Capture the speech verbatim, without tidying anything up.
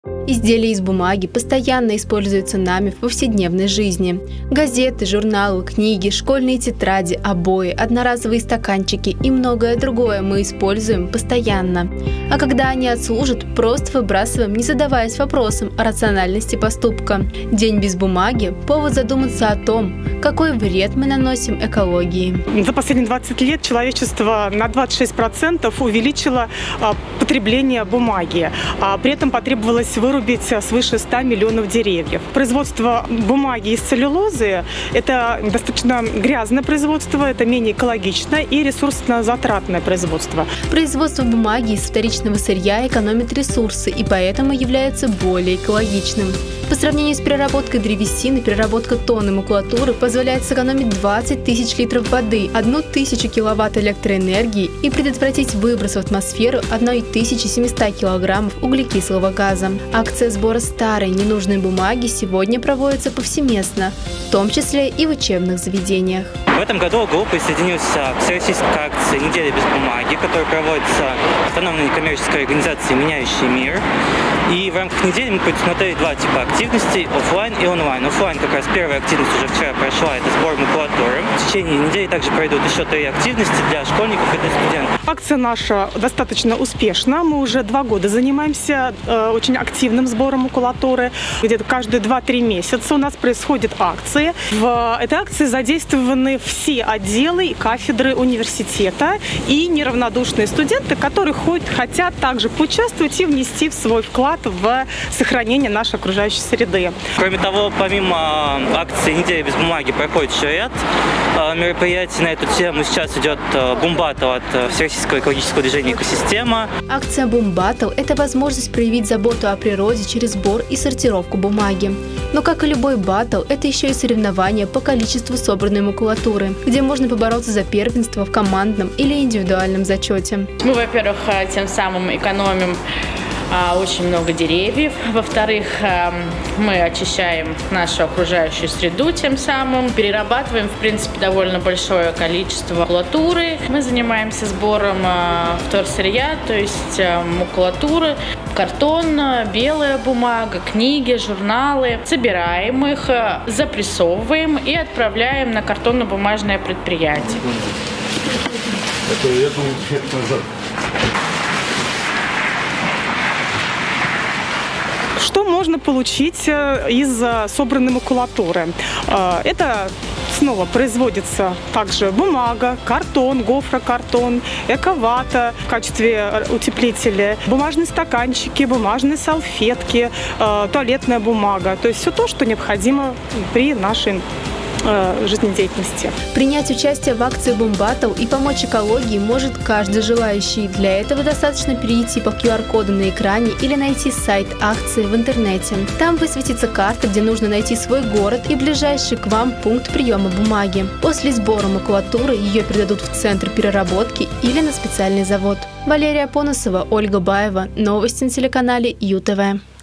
Изделия из бумаги постоянно используются нами в повседневной жизни. Газеты, журналы, книги, школьные тетради, обои, одноразовые стаканчики и многое другое мы используем постоянно. А когда они отслужат, просто выбрасываем, не задаваясь вопросом о рациональности поступка. День без бумаги – повод задуматься о том, какой вред мы наносим экологии. За последние двадцать лет человечество на двадцать шесть процентов увеличило потребление бумаги. При этом потребовалось вырубить свыше ста миллионов деревьев. Производство бумаги из целлюлозы – это достаточно грязное производство, это менее экологичное и ресурсно-затратное производство. Производство бумаги из вторичного сырья экономит ресурсы и поэтому является более экологичным. По сравнению с переработкой древесины, переработка тонны макулатуры позволяет сэкономить двадцать тысяч литров воды, одну тысячу киловатт электроэнергии и предотвратить выброс в атмосферу тысячи семисот килограммов углекислого газа. Акция сбора старой ненужной бумаги сегодня проводится повсеместно, в том числе и в учебных заведениях. В этом году ОГУ присоединился к всероссийской акции «Неделя без бумаги», которая проводится автономной некоммерческой организацией «Меняющий мир». И в рамках недели мы предусмотрели два типа активностей – офлайн и онлайн. Офлайн как раз первая активность уже вчера прошла, это сбор макулатуры. В течение недели также пройдут еще три активности для школьников и для студентов. Акция наша достаточно успешна. Мы уже два года занимаемся э, очень активным сбором макулатуры. Где-то каждые два-три месяца у нас происходят акции. В этой акции задействованы все отделы и кафедры университета и неравнодушные студенты, которые хоть, хотят также поучаствовать и внести в свой вклад в сохранение нашей окружающей среды. Кроме того, помимо акции «Неделя без бумаги» проходит еще ряд мероприятий на эту тему. Сейчас идет бум-баттл от Всероссийского экологического движения «Экосистема». Акция бум-баттл – это возможность проявить заботу о природе через сбор и сортировку бумаги. Но, как и любой баттл, это еще и соревнование по количеству собранной макулатуры, где можно побороться за первенство в командном или индивидуальном зачете. Мы, во-первых, тем самым экономим очень много деревьев. Во-вторых, мы очищаем нашу окружающую среду тем самым. Перерабатываем, в принципе, довольно большое количество макулатуры. Мы занимаемся сбором вторсырья, то есть макулатуры, картон, белая бумага, книги, журналы. Собираем их, запрессовываем и отправляем на картонно-бумажное предприятие. Это я думаю, это назад. Что можно получить из собранной макулатуры? Это снова производится также бумага, картон, гофрокартон, эковата в качестве утеплителя, бумажные стаканчики, бумажные салфетки, туалетная бумага. То есть все то, что необходимо при нашей жизнедеятельности. Принять участие в акции бум-баттл и помочь экологии может каждый желающий. Для этого достаточно перейти по ку ар коду на экране или найти сайт акции в интернете. Там высветится карта, где нужно найти свой город и ближайший к вам пункт приема бумаги. После сбора макулатуры ее передадут в центр переработки или на специальный завод. Валерия Поносова, Ольга Баева. Новости на телеканале ю тэ вэ.